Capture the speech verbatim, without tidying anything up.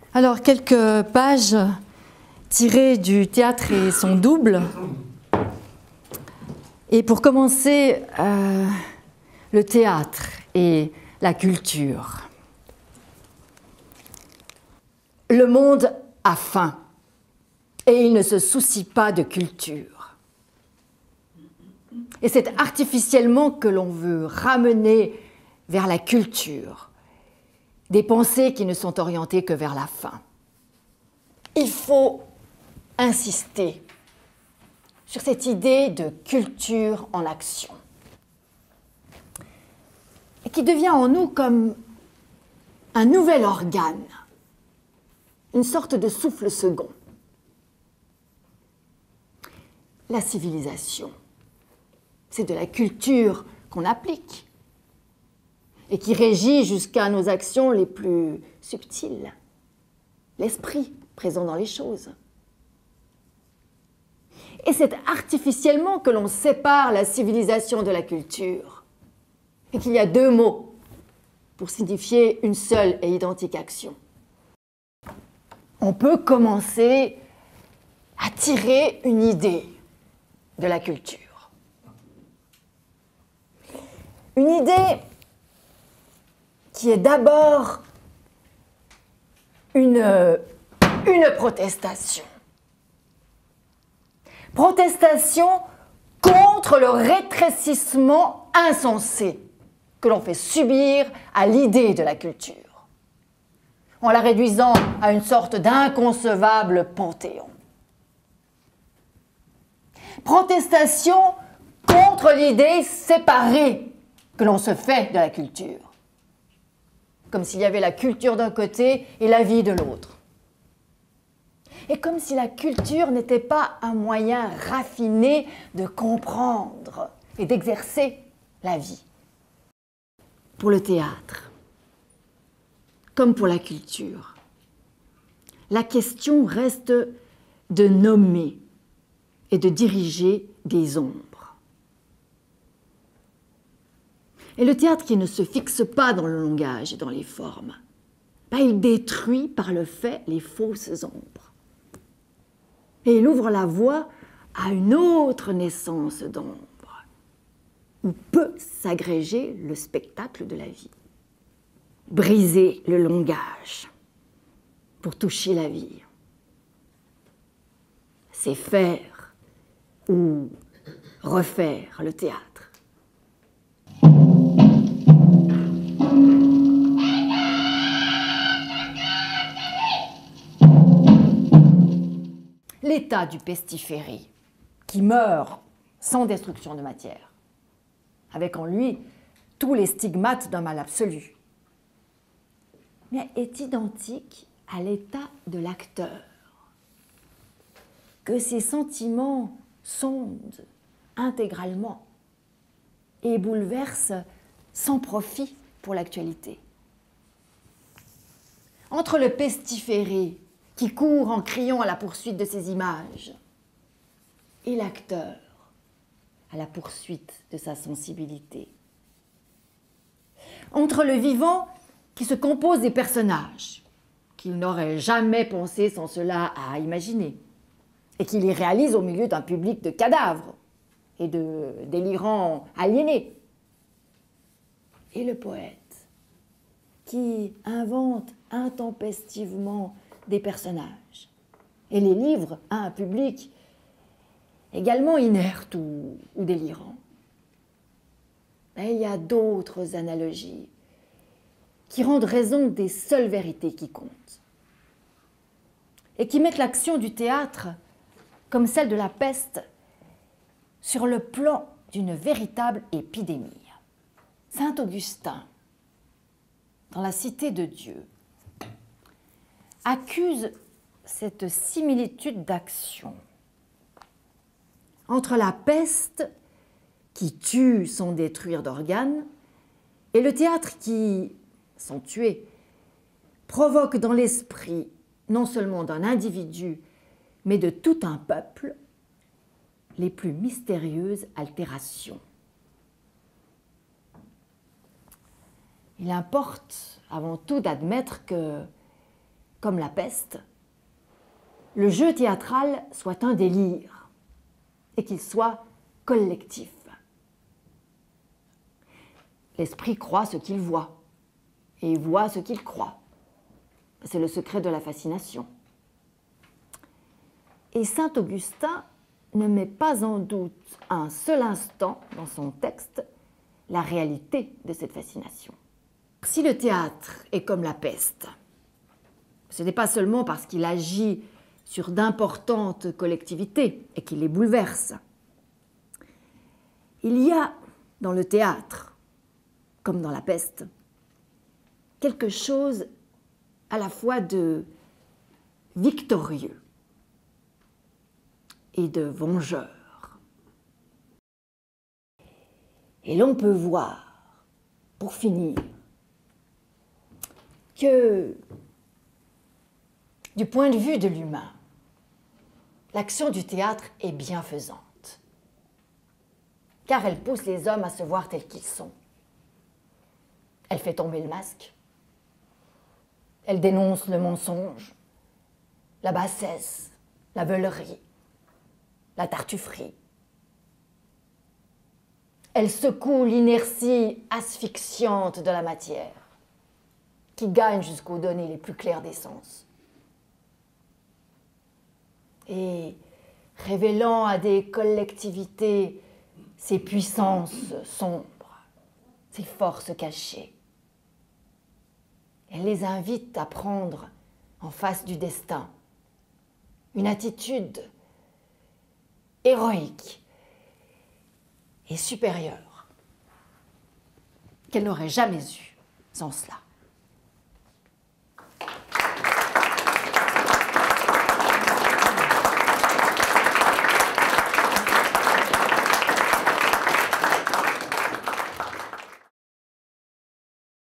Alors, quelques pages tirées du théâtre et son double. Et pour commencer, euh, le théâtre et la culture. Le monde a faim et il ne se soucie pas de culture. Et c'est artificiellement que l'on veut ramener vers la culture des pensées qui ne sont orientées que vers la faim. Il faut insister sur cette idée de culture en action, et qui devient en nous comme un nouvel organe, une sorte de souffle second. La civilisation, c'est de la culture qu'on applique et qui régit jusqu'à nos actions les plus subtiles, l'esprit présent dans les choses. Et c'est artificiellement que l'on sépare la civilisation de la culture et qu'il y a deux mots pour signifier une seule et identique action. On peut commencer à tirer une idée de la culture. Une idée qui est d'abord une, une protestation. Protestation contre le rétrécissement insensé que l'on fait subir à l'idée de la culture, en la réduisant à une sorte d'inconcevable panthéon. Protestation contre l'idée séparée que l'on se fait de la culture, comme s'il y avait la culture d'un côté et la vie de l'autre. Et comme si la culture n'était pas un moyen raffiné de comprendre et d'exercer la vie. Pour le théâtre, comme pour la culture, la question reste de nommer et de diriger des ombres. Et le théâtre qui ne se fixe pas dans le langage et dans les formes, ben, il détruit par le fait les fausses ombres. Et il ouvre la voie à une autre naissance d'ombre, où peut s'agréger le spectacle de la vie. Briser le langage pour toucher la vie. C'est faire ou refaire le théâtre. L'état du pestiféré, qui meurt sans destruction de matière, avec en lui tous les stigmates d'un mal absolu, mais est identique à l'état de l'acteur, que ses sentiments sondent intégralement et bouleversent sans profit pour l'actualité. Entre le pestiféré qui court en criant à la poursuite de ses images, et l'acteur à la poursuite de sa sensibilité. Entre le vivant qui se compose des personnages, qu'il n'aurait jamais pensé sans cela à imaginer, et qu'il les réalise au milieu d'un public de cadavres et de délirants aliénés. Et le poète qui invente intempestivement des personnages et les livre à un public également inerte ou, ou délirant. Mais il y a d'autres analogies qui rendent raison des seules vérités qui comptent et qui mettent l'action du théâtre, comme celle de la peste, sur le plan d'une véritable épidémie. Saint Augustin, dans la Cité de Dieu, accuse cette similitude d'action entre la peste qui tue sans détruire d'organes et le théâtre qui, sans tuer, provoque dans l'esprit non seulement d'un individu mais de tout un peuple les plus mystérieuses altérations. Il importe avant tout d'admettre que comme la peste, le jeu théâtral soit un délire et qu'il soit collectif. L'esprit croit ce qu'il voit et voit ce qu'il croit. C'est le secret de la fascination. Et saint Augustin ne met pas en doute un seul instant dans son texte la réalité de cette fascination. Si le théâtre est comme la peste, ce n'est pas seulement parce qu'il agit sur d'importantes collectivités et qu'il les bouleverse. Il y a dans le théâtre, comme dans la peste, quelque chose à la fois de victorieux et de vengeur. Et l'on peut voir, pour finir, que du point de vue de l'humain, l'action du théâtre est bienfaisante, car elle pousse les hommes à se voir tels qu'ils sont. Elle fait tomber le masque, elle dénonce le mensonge, la bassesse, la veulerie, la tartufferie. Elle secoue l'inertie asphyxiante de la matière, qui gagne jusqu'aux données les plus claires des sens. Et révélant à des collectivités ses puissances sombres, ses forces cachées, elle les invite à prendre en face du destin une attitude héroïque et supérieure qu'elle n'aurait jamais eue sans cela.